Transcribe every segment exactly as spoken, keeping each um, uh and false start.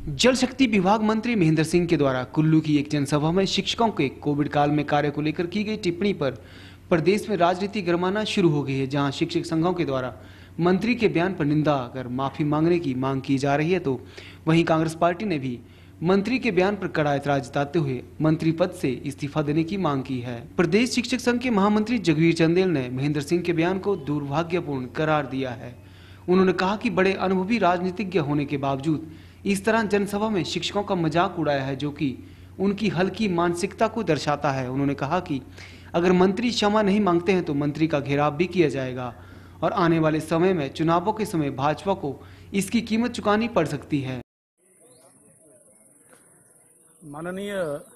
जल शक्ति विभाग मंत्री महेंद्र सिंह के द्वारा कुल्लू की एक जनसभा में शिक्षकों के कोविड काल में कार्य को लेकर की गई टिप्पणी पर प्रदेश में राजनीति गरमाना शुरू हो गई है। जहां शिक्षक संघों के द्वारा मंत्री के बयान पर निंदा कर माफी मांगने की मांग की जा रही है, तो वहीं कांग्रेस पार्टी ने भी मंत्री के बयान पर कड़ा ऐतराज जताते हुए मंत्री पद से इस्तीफा देने की मांग की है। प्रदेश शिक्षक संघ के महामंत्री जगवीर चंदेल ने महेंद्र सिंह के बयान को दुर्भाग्यपूर्ण करार दिया है। उन्होंने कहा कि बड़े अनुभवी राजनीतिज्ञ होने के बावजूद इस तरह जनसभा में शिक्षकों का मजाक उड़ाया है, जो कि उनकी हल्की मानसिकता को दर्शाता है। उन्होंने कहा कि अगर मंत्री क्षमा नहीं मांगते हैं तो मंत्री का घेराव भी किया जाएगा और आने वाले समय में चुनावों के समय भाजपा को इसकी कीमत चुकानी पड़ सकती है। माननीय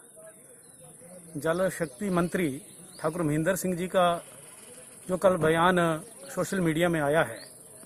जल शक्ति मंत्री ठाकुर महेंद्र सिंह जी का जो कल बयान सोशल मीडिया में आया है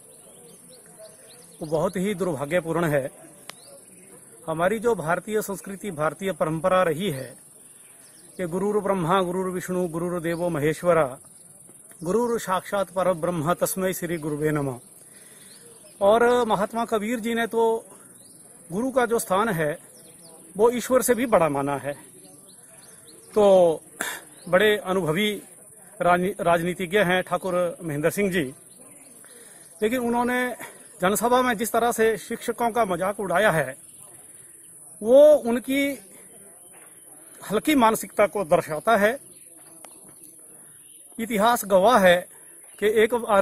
वो बहुत ही दुर्भाग्यपूर्ण है। हमारी जो भारतीय संस्कृति, भारतीय परंपरा रही है कि गुरुर ब्रह्मा गुरुर विष्णु गुरुर देवो महेश्वरा, गुरुर साक्षात पर ब्रह्म तस्मै श्री गुरुवे नमः। और महात्मा कबीर जी ने तो गुरु का जो स्थान है वो ईश्वर से भी बड़ा माना है। तो बड़े अनुभवी राजनीतिज्ञ हैं ठाकुर महेंद्र सिंह जी, लेकिन उन्होंने जनसभा में जिस तरह से शिक्षकों का मजाक उड़ाया है वो उनकी हल्की मानसिकता को दर्शाता है। इतिहास गवाह है कि एक बार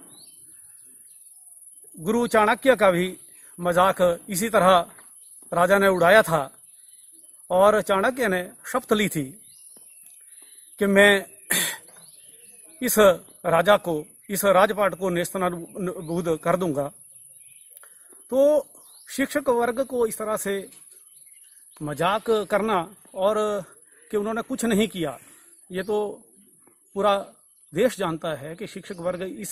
गुरु चाणक्य का भी मजाक इसी तरह राजा ने उड़ाया था और चाणक्य ने शपथ ली थी कि मैं इस राजा को, इस राजपाट को नेस्तनाबूद कर दूंगा। तो शिक्षक वर्ग को इस तरह से मजाक करना और कि उन्होंने कुछ नहीं किया, ये तो पूरा देश जानता है कि शिक्षक वर्ग इस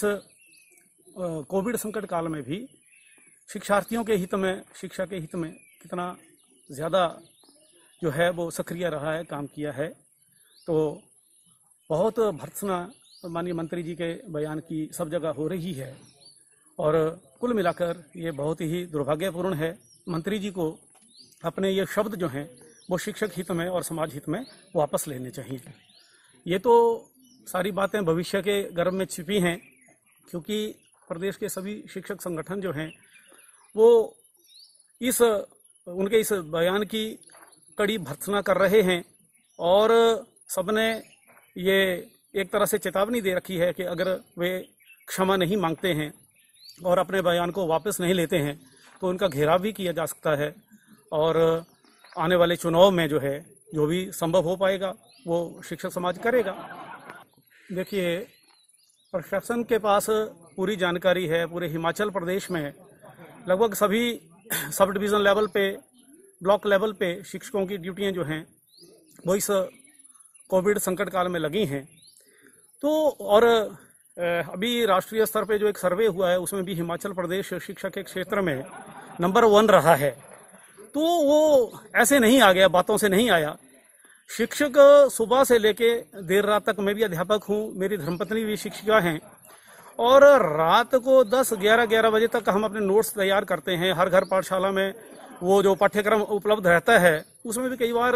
कोविड संकट काल में भी शिक्षार्थियों के हित में, शिक्षा के हित में कितना ज़्यादा जो है वो सक्रिय रहा है, काम किया है। तो बहुत भर्त्सना माननीय मंत्री जी के बयान की सब जगह हो रही है और कुल मिलाकर ये बहुत ही दुर्भाग्यपूर्ण है। मंत्री जी को अपने ये शब्द जो हैं वो शिक्षक हित में और समाज हित में वापस लेने चाहिए। ये तो सारी बातें भविष्य के गर्भ में छिपी हैं, क्योंकि प्रदेश के सभी शिक्षक संगठन जो हैं वो इस उनके इस बयान की कड़ी भर्त्सना कर रहे हैं और सबने ये एक तरह से चेतावनी दे रखी है कि अगर वे क्षमा नहीं मांगते हैं और अपने बयान को वापस नहीं लेते हैं तो उनका घेराव भी किया जा सकता है और आने वाले चुनाव में जो है जो भी संभव हो पाएगा वो शिक्षक समाज करेगा। देखिए, प्रशासन के पास पूरी जानकारी है। पूरे हिमाचल प्रदेश में लगभग सभी सब डिवीज़न लेवल पे, ब्लॉक लेवल पे शिक्षकों की ड्यूटियां जो हैं वो इस कोविड संकट काल में लगी हैं। तो और अभी राष्ट्रीय स्तर पे जो एक सर्वे हुआ है उसमें भी हिमाचल प्रदेश शिक्षा के क्षेत्र में नंबर वन रहा है। तो वो ऐसे नहीं आ गया, बातों से नहीं आया। शिक्षक सुबह से लेके देर रात तक, मैं भी अध्यापक हूँ, मेरी धर्मपत्नी भी शिक्षिका हैं, और रात को दस ग्यारह ग्यारह बजे तक हम अपने नोट्स तैयार करते हैं। हर घर पाठशाला में वो जो पाठ्यक्रम उपलब्ध रहता है उसमें भी कई बार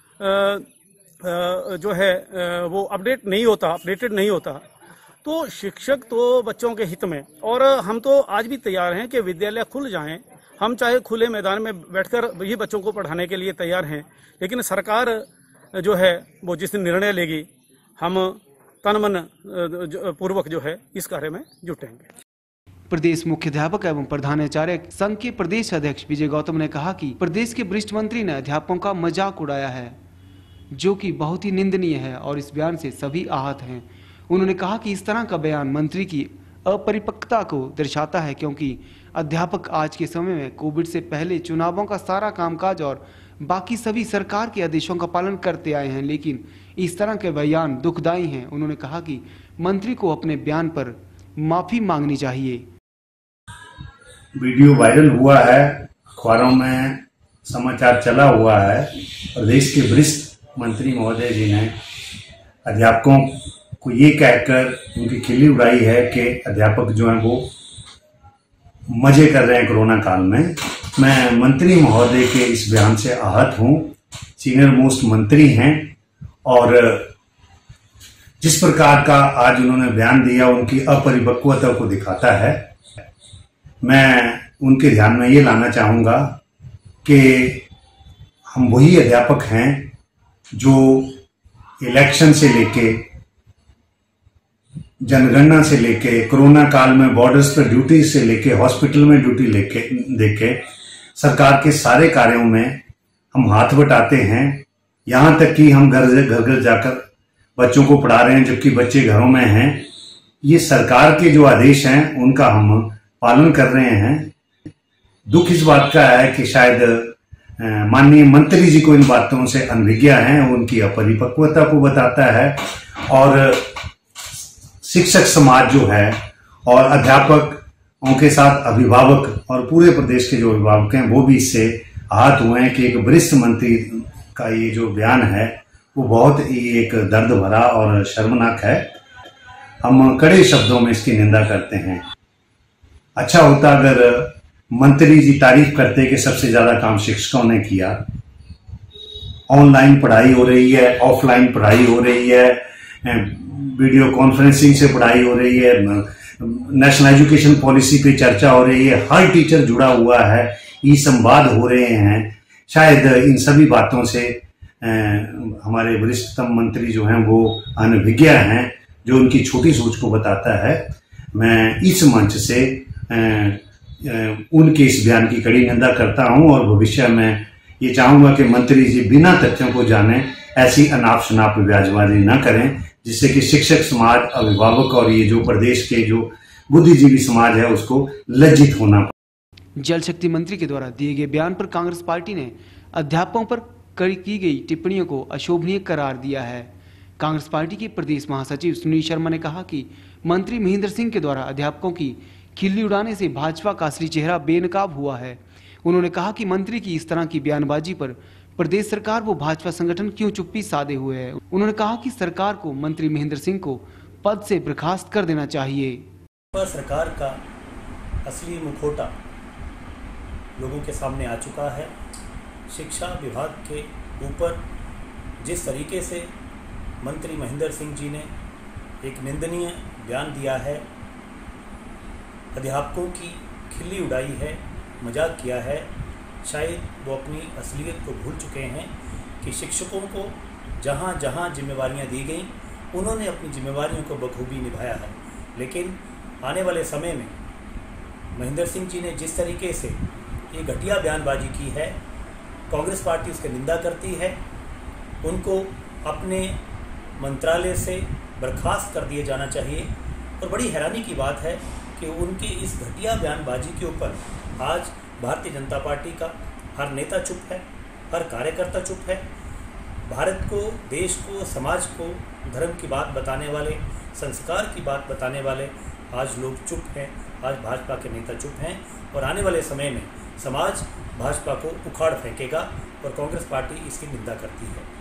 जो है वो अपडेट नहीं होता, अपडेटेड नहीं होता। तो शिक्षक तो बच्चों के हित में, और हम तो आज भी तैयार हैं कि विद्यालय खुल जाएं, हम चाहे खुले मैदान में बैठकर भी बच्चों को पढ़ाने के लिए तैयार हैं। लेकिन सरकार जो है वो जिस दिन निर्णय लेगी हम तन मन पूर्वक जो है इस कार्य में जुटेंगे। प्रदेश मुख्याध्यापक एवं प्रधानाचार्य संघ के प्रदेश अध्यक्ष विजय गौतम ने कहा कि प्रदेश के वरिष्ठ मंत्री ने अध्यापकों का मजाक उड़ाया है, जो कि बहुत ही निंदनीय है और इस बयान से सभी आहत हैं। उन्होंने कहा कि इस तरह का बयान मंत्री की अपरिपक्वता को दर्शाता है, क्योंकि अध्यापक आज के समय में कोविड से पहले चुनावों का सारा कामकाज और बाकी सभी सरकार के आदेशों का पालन करते आए हैं, लेकिन इस तरह के बयान दुखदायी हैं। उन्होंने कहा कि मंत्री को अपने बयान पर माफी मांगनी चाहिए। वीडियो वायरल हुआ है, अखबारों में समाचार चला हुआ है। प्रदेश के वरिष्ठ मंत्री महोदय जी ने अध्यापकों को ये कहकर उनकी खिल्ली उड़ाई है कि अध्यापक जो हैं वो मजे कर रहे हैं कोरोना काल में। मैं मंत्री महोदय के इस बयान से आहत हूं। सीनियर मोस्ट मंत्री हैं और जिस प्रकार का आज उन्होंने बयान दिया उनकी अपरिपक्वता को दिखाता है। मैं उनके ध्यान में ये लाना चाहूँगा कि हम वही अध्यापक हैं जो इलेक्शन से लेके, जनगणना से लेके, कोरोना काल में बॉर्डर्स पर ड्यूटी से लेके, हॉस्पिटल में ड्यूटी लेके देके सरकार के सारे कार्यों में हम हाथ बटाते हैं। यहाँ तक कि हम घर घर घर जाकर बच्चों को पढ़ा रहे हैं जबकि बच्चे घरों में हैं। ये सरकार के जो आदेश हैं उनका हम पालन कर रहे हैं। दुख इस बात का है कि शायद माननीय मंत्री जी को इन बातों से अनभिज्ञ है, उनकी अपरिपक्वता को बताता है। और शिक्षक समाज जो है और अध्यापकों के साथ अभिभावक और पूरे प्रदेश के जो अभिभावक हैं वो भी इससे आहत हुए हैं कि एक वरिष्ठ मंत्री का ये जो बयान है वो बहुत ही एक दर्द भरा और शर्मनाक है। हम कड़े शब्दों में इसकी निंदा करते हैं। अच्छा होता अगर मंत्री जी तारीफ करते कि सबसे ज्यादा काम शिक्षकों ने किया। ऑनलाइन पढ़ाई हो रही है, ऑफलाइन पढ़ाई हो रही है, वीडियो कॉन्फ्रेंसिंग से पढ़ाई हो रही है, नेशनल एजुकेशन पॉलिसी पे चर्चा हो रही है, हर टीचर जुड़ा हुआ है, ई संवाद हो रहे हैं। शायद इन सभी बातों से आ, हमारे वरिष्ठतम मंत्री जो हैं वो अनभिज्ञ हैं, जो उनकी छोटी सोच को बताता है। मैं इस मंच से आ, आ, उनके इस बयान की कड़ी निंदा करता हूं और भविष्य में ये चाहूंगा कि मंत्री जी बिना तथ्यों को जाने ऐसी अनाप शनाप ब्याजबाजी न करें जिससे कि शिक्षक समाज, अभिभावक और ये जो प्रदेश के जो बुद्धिजीवी समाज है उसको लज्जित होना पड़े। जल शक्ति मंत्री के द्वारा दिए गए बयान पर कांग्रेस पार्टी ने अध्यापकों पर की गई टिप्पणियों को अशोभनीय करार दिया है। कांग्रेस पार्टी के प्रदेश महासचिव सुनील शर्मा ने कहा कि मंत्री महेंद्र सिंह के द्वारा अध्यापकों की खिल्ली उड़ाने से भाजपा का असली चेहरा बेनकाब हुआ है। उन्होंने कहा कि मंत्री की इस तरह की बयानबाजी पर प्रदेश सरकार वो भाजपा संगठन क्यों चुप्पी साधे हुए है। उन्होंने कहा कि सरकार को मंत्री महेंद्र सिंह को पद से बर्खास्त कर देना चाहिए। सरकार का असली मुखौटा लोगों के सामने आ चुका है। शिक्षा विभाग के ऊपर जिस तरीके से मंत्री महेंद्र सिंह जी ने एक निंदनीय बयान दिया है, अध्यापकों की खिल्ली उड़ाई है, मजाक किया है, शायद वो अपनी असलियत को भूल चुके हैं कि शिक्षकों को जहाँ जहाँ जिम्मेवारियाँ दी गई उन्होंने अपनी जिम्मेवारियों को बखूबी निभाया है। लेकिन आने वाले समय में महेंद्र सिंह जी ने जिस तरीके से ये घटिया बयानबाजी की है, कांग्रेस पार्टी उसकी निंदा करती है। उनको अपने मंत्रालय से बर्खास्त कर दिए जाना चाहिए। और बड़ी हैरानी की बात है कि उनकी इस घटिया बयानबाजी के ऊपर आज भारतीय जनता पार्टी का हर नेता चुप है, हर कार्यकर्ता चुप है। भारत को, देश को, समाज को धर्म की बात बताने वाले, संस्कार की बात बताने वाले आज लोग चुप हैं। आज भाजपा के नेता चुप हैं और आने वाले समय में समाज भाजपा को उखाड़ फेंकेगा और कांग्रेस पार्टी इसकी निंदा करती है।